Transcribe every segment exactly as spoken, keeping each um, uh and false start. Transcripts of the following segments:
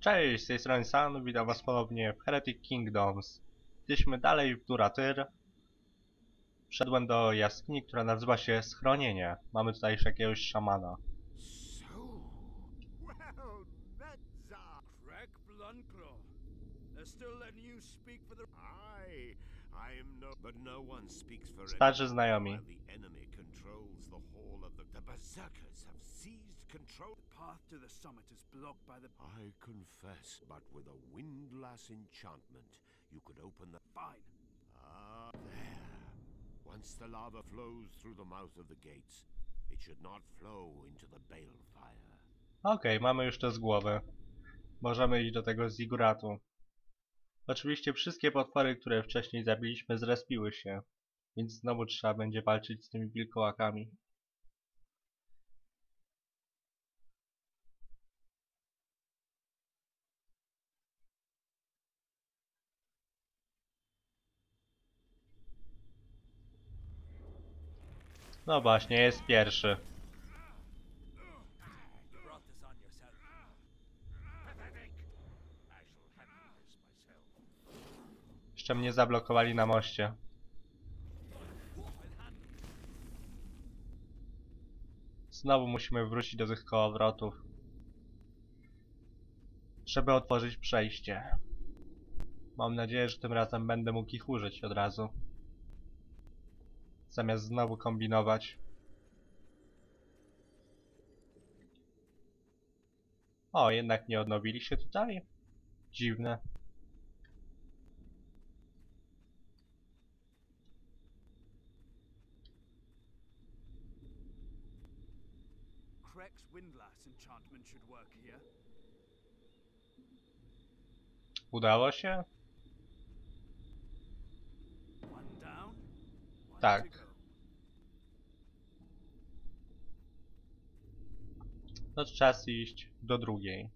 Cześć, z tej strony San, witam was ponownie w Heretic Kingdoms. Jesteśmy dalej w Durathyr. Wszedłem do jaskini, która nazywa się Schronienie. Mamy tutaj jeszcze jakiegoś szamana. So, well met, Za. Crack Blunclaw. They're still letting you speak for the. I, I am no, but no one speaks for Starzy anyone znajomi. while the enemy controls the hall of the. The berserkers have seized control. The path to the summit is blocked by the. I confess, but with a windlass enchantment, you could open the. Fine. Ah, there. Once the lava flows through the mouth of the gates, it should not flow into the balefire. Okej, okay, mamy już to z głowy. Możemy iść do tego Ziguratu. Oczywiście wszystkie potwory, które wcześniej zabiliśmy, zrespiły się. Więc znowu trzeba będzie walczyć z tymi wilkołakami. No właśnie, jest pierwszy. Brought this on yourself. Pathetic! I shall handle this myself. Jeszcze mnie zablokowali na moście. Znowu musimy wrócić do tych kołowrotów, żeby otworzyć przejście. Mam nadzieję, że tym razem będę mógł ich użyć od razu, zamiast znowu kombinować. O, jednak nie odnowili się tutaj? Dziwne. Crack's windlass enchantment should work here. Udało się? One down. One Tak. to go. No czas iść do drugiej.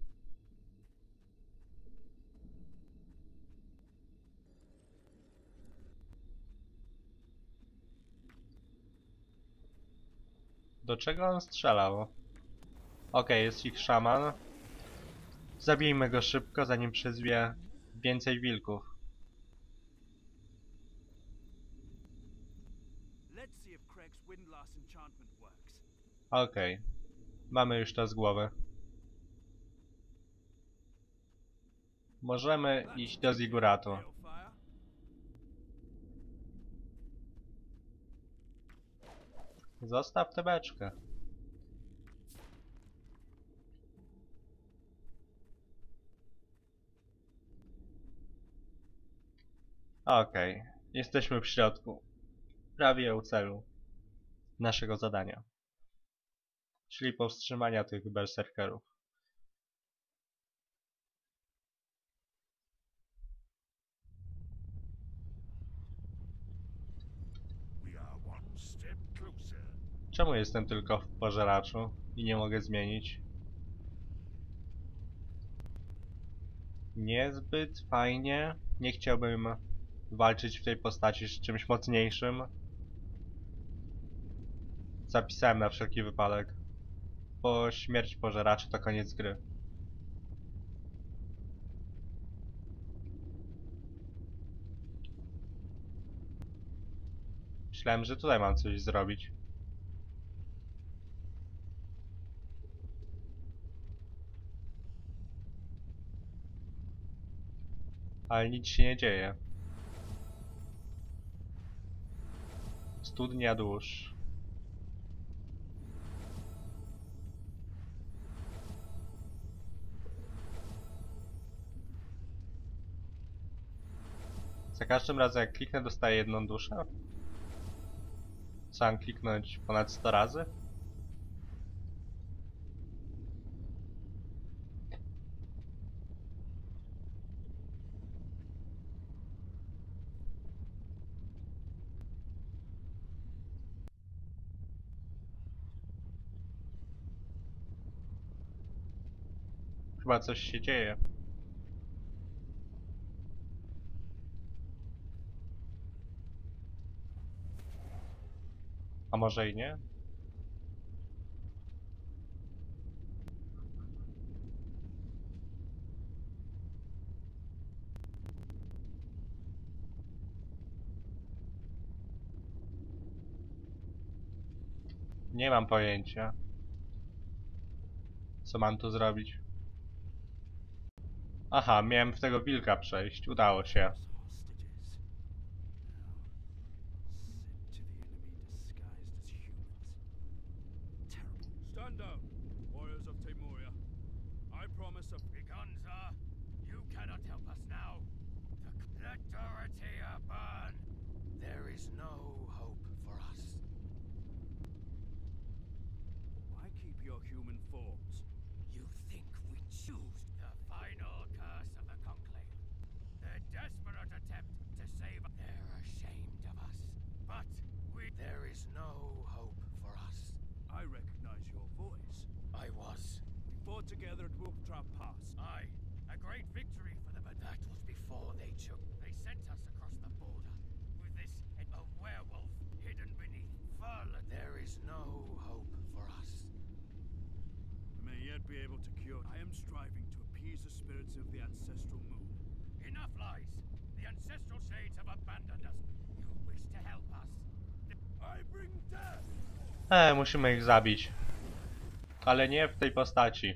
Do czego on strzelał? Okej, jest ich szaman. Zabijmy go szybko, zanim przyzwie więcej wilków. Let's see if Crack's windlass enchantment works. Okej, mamy już to z głowy. Możemy iść do Ziguratu. Balefire. Zostaw tę beczkę. Okej, jesteśmy w środku. Prawie u celu naszego zadania. Czyli powstrzymania tych berserkerów. We are one step closer. Czemu jestem tylko w pożeraczu i nie mogę zmienić? Niezbyt fajnie. Nie chciałbym walczyć w tej postaci z czymś mocniejszym. Zapisałem na wszelki wypadek. Bo śmierć pożeraczy to koniec gry. Myślałem, że tutaj mam coś zrobić. Ale nic się nie dzieje. Studnia dusz. Za każdym razem jak kliknę, dostaję jedną duszę? Co mam kliknąć ponad sto razy? Chyba coś się dzieje. A może i nie? Nie mam pojęcia. Co mam tu zrobić? Aha, miałem w tego wilka przejść. Udało się. Stand down, warriors of Timoria. I promise a Vigonza, you cannot help us now. The let Dorothea burn. There is no hope for us. Why keep your human forms? You think we choose the final curse of the Conclave? Their desperate attempt to save us. They're ashamed of us. But we there is no hope for us. I recognize your voice. I was. We fought together at Wolftrap Pass. Aye, a great victory for them, but that was before they took. They sent us across the border with this a werewolf hidden beneath Furlan. There is no hope for us. We may yet be able to cure. I am striving to appease the spirits of the ancestral moon. Enough lies. The ancestral shades have abandoned us. You wish to help us. I bring death. E, musimy ich zabić. Ale nie w tej postaci.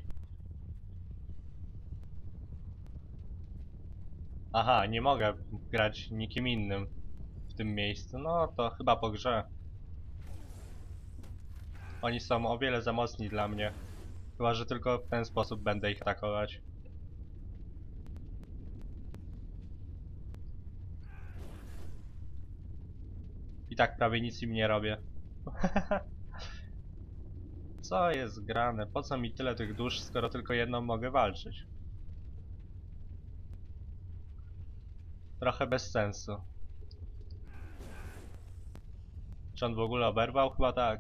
Aha, nie mogę grać nikim innym w tym miejscu. No to chyba po grze. Oni są o wiele za mocni dla mnie. Chyba że tylko w ten sposób będę ich atakować. I tak prawie nic im nie robię. Co jest grane? Po co mi tyle tych dusz, skoro tylko jedną mogę walczyć? Trochę bez sensu. Czy on w ogóle oberwał? Chyba tak.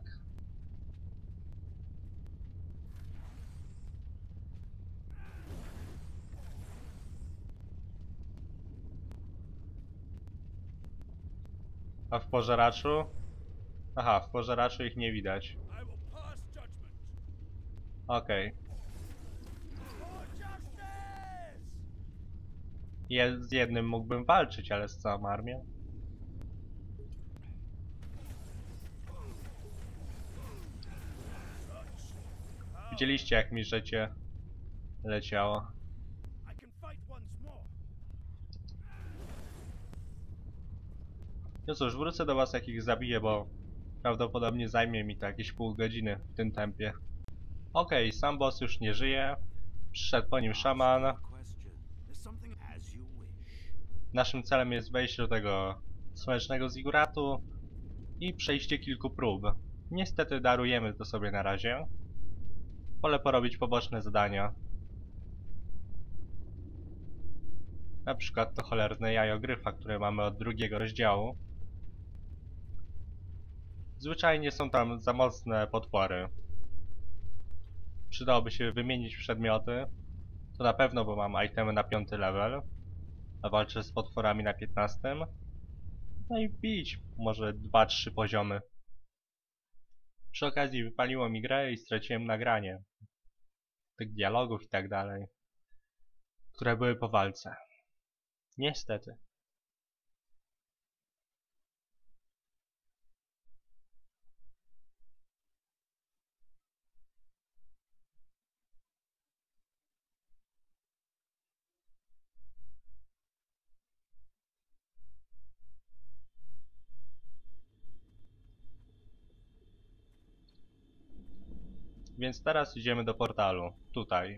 A w pożeraczu? Aha, w pożeraczu ich nie widać. I will pass judgment. Okej. Okay. For justice! Je z jednym mógłbym walczyć, ale z całą armią? Widzieliście jak mi życie leciało. I can fight once more. No cóż, wrócę do was jak ich zabiję, bo prawdopodobnie zajmie mi to jakieś pół godziny w tym tempie. Okej, okay, sam boss już nie żyje. Przyszedł po nim szaman. There's something as you wish. Naszym celem jest wejście do tego słonecznego ziguratu i przejście kilku prób. Niestety darujemy to sobie na razie. Wolę porobić poboczne zadania. Na przykład to cholerne jajo gryfa, które mamy od drugiego rozdziału. Zwyczajnie są tam za mocne potwory. Przydałoby się wymienić przedmioty. To na pewno, bo mam itemy na piąty level. A walczę z potworami na piętnastym. No i bić może dwa trzy poziomy. Przy okazji wypaliło mi grę i straciłem nagranie tych dialogów i tak dalej, które były po walce. Niestety. Więc teraz idziemy do portalu. Tutaj.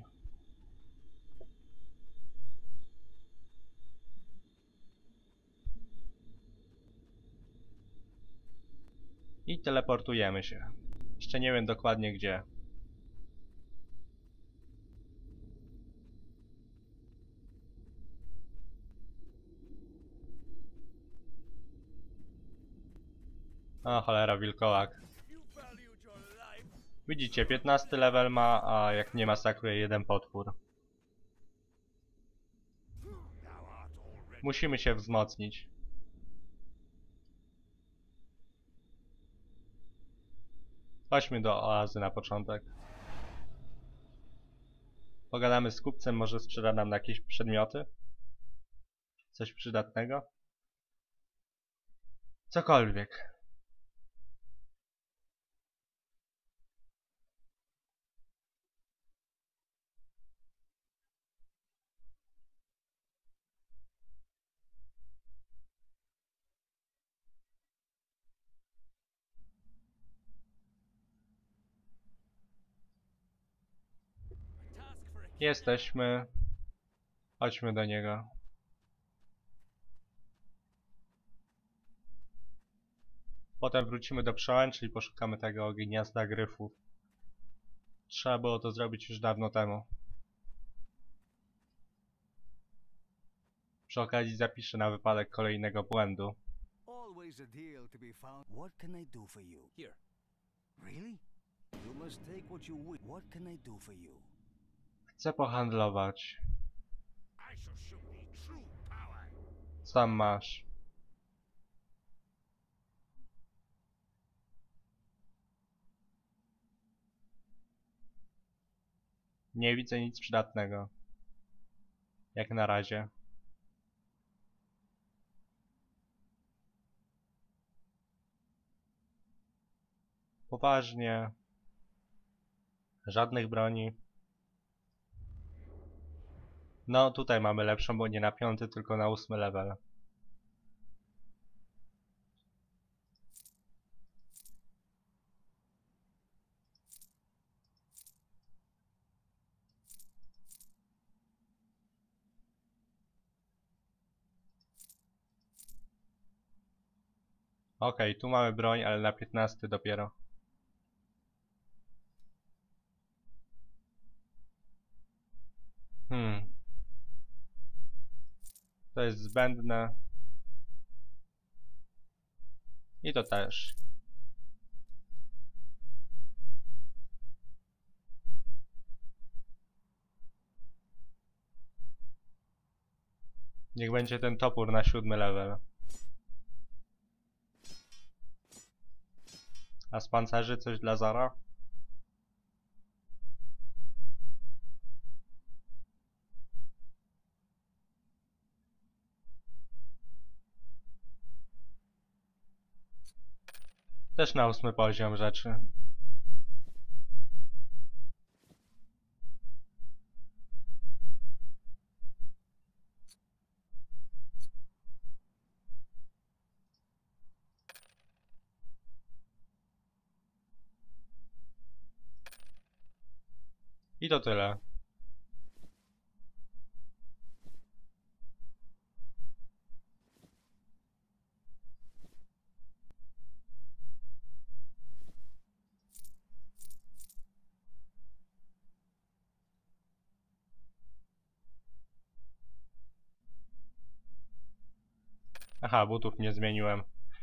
I teleportujemy się. Jeszcze nie wiem dokładnie gdzie. O cholera, wilkołak. You valued your life. Widzicie, piętnasty level ma, a jak nie masakruje jeden potwór. Musimy się wzmocnić. Chodźmy do oazy na początek. Pogadamy z kupcem, może sprzeda nam jakieś przedmioty? Coś przydatnego? Cokolwiek. Jesteśmy. Chodźmy do niego. Potem wrócimy do przełęczy i poszukamy tego gniazda gryfów. Trzeba było to zrobić już dawno temu. Przy okazji zapiszę na wypadek kolejnego błędu. Always a deal to be found. What can I do for you? Here. Really? You must take what you wish. What can I do for you? Chcę pohandlować. I shall show thee true power. Sam masz. Nie widzę nic przydatnego. Jak na razie. Poważnie. Żadnych broni. No tutaj mamy lepszą, bo nie na piąty, tylko na ósmy level. Okej, tu mamy broń, ale na piętnasty dopiero. Hmm. To jest zbędne. I to też. Niech będzie ten topór na siódmy level. A z pancerzy coś dla Zara? Też na ósmy poziom rzeczy. I to tyle. Aha, butów nie zmieniłem.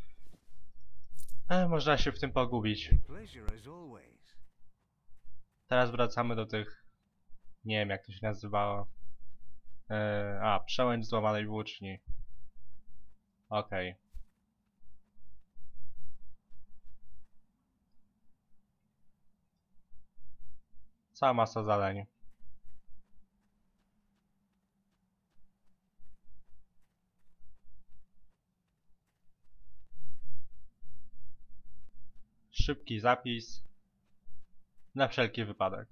E, można się w tym pogubić. Pleasure as always. Teraz wracamy do tych... Nie wiem jak to się nazywało. E, a, przełęcz złamanej włóczni. Okej. Okay. Cała masa zadań. Szybki zapis. Na wszelki wypadek.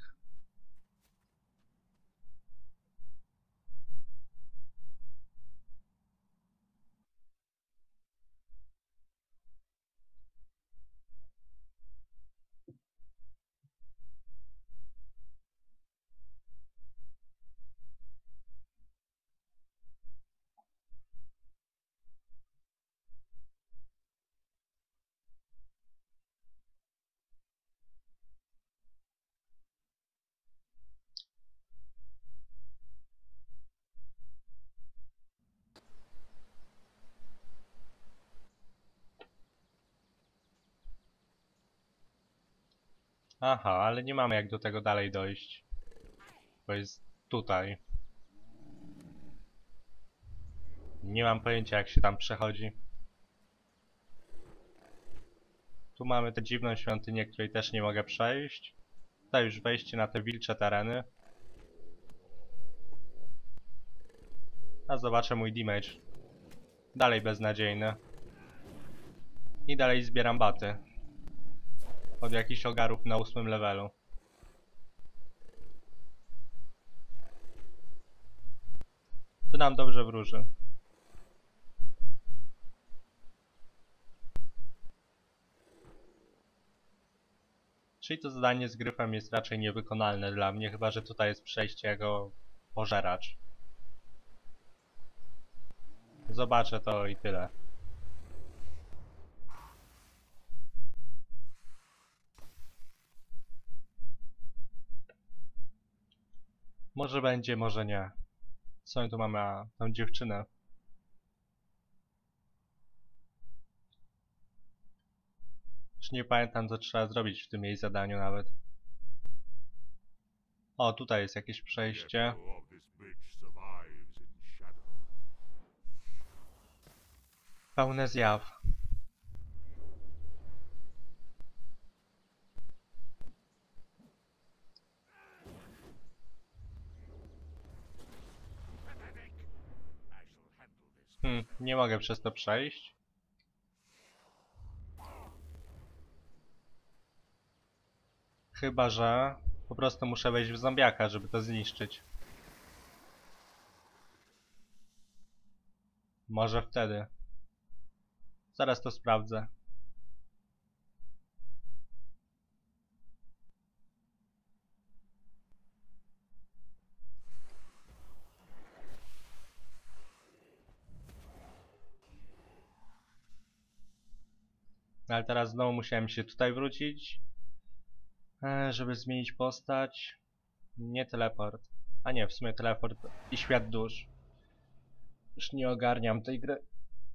Aha, ale nie mamy jak do tego dalej dojść. Bo jest tutaj. Nie mam pojęcia jak się tam przechodzi. Tu mamy tę dziwną świątynię, której też nie mogę przejść. Tutaj już wejście na te wilcze tereny. A zobaczę mój damage. Dalej beznadziejny. I dalej zbieram baty. Od jakichś ogarów na ósmym levelu. To nam dobrze wróży. Czyli to zadanie z gryfem jest raczej niewykonalne dla mnie, chyba że tutaj jest przejście jako pożeracz. Zobaczę to i tyle. Może będzie, może nie. Co my tu mamy? A, tą dziewczynę. Już nie pamiętam, co trzeba zrobić w tym jej zadaniu nawet. O, tutaj jest jakieś przejście. Pełne zjaw. Hmm, nie mogę przez to przejść. Chyba że po prostu muszę wejść w zombiaka, żeby to zniszczyć. Może wtedy. Zaraz to sprawdzę. Ale teraz znowu musiałem się tutaj wrócić, żeby zmienić postać. Nie teleport. A nie, w sumie teleport i świat dusz. Już nie ogarniam tej gry.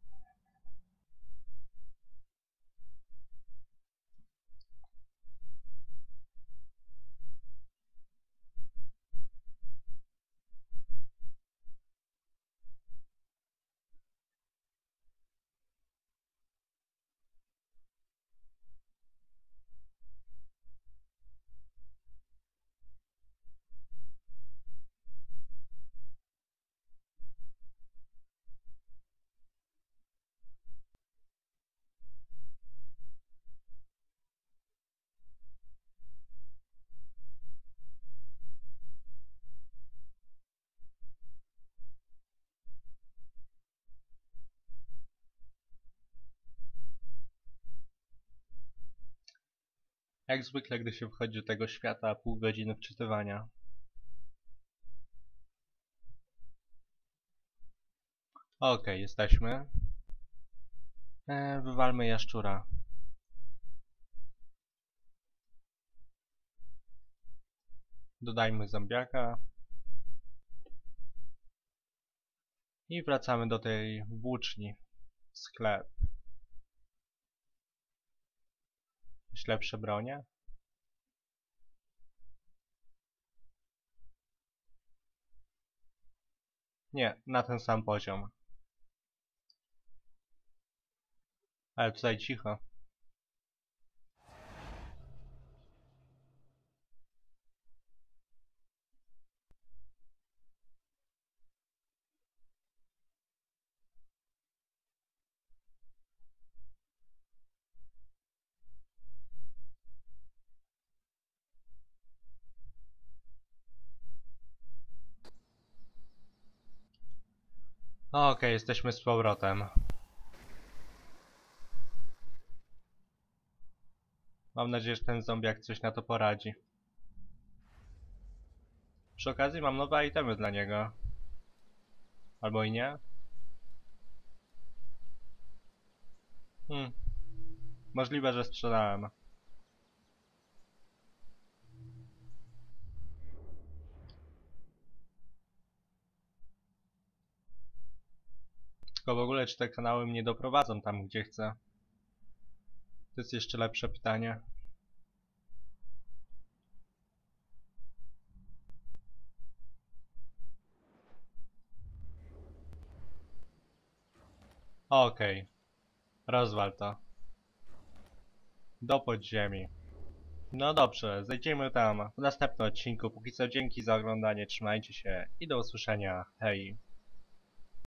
Jak zwykle, gdy się wchodzi do tego świata, pół godziny wczytywania. Okej, okay, jesteśmy. E, wywalmy jaszczura. Dodajmy zombiaka. I wracamy do tej włóczni. Sklep. Jakieś lepsze bronie? Nie, na ten sam poziom. Ale tutaj cicho. Okej, okay, jesteśmy z powrotem. Mam nadzieję, że ten zombiak coś na to poradzi. Przy okazji mam nowe itemy dla niego. Albo i nie? Hmm. Możliwe, że sprzedałem. Tylko w ogóle, czy te kanały mnie doprowadzą tam, gdzie chcę? To jest jeszcze lepsze pytanie. Okej. Okay. Rozwal to. Do podziemi. No dobrze, zejdziemy tam w następnym odcinku. Póki co dzięki za oglądanie, trzymajcie się i do usłyszenia. Hej.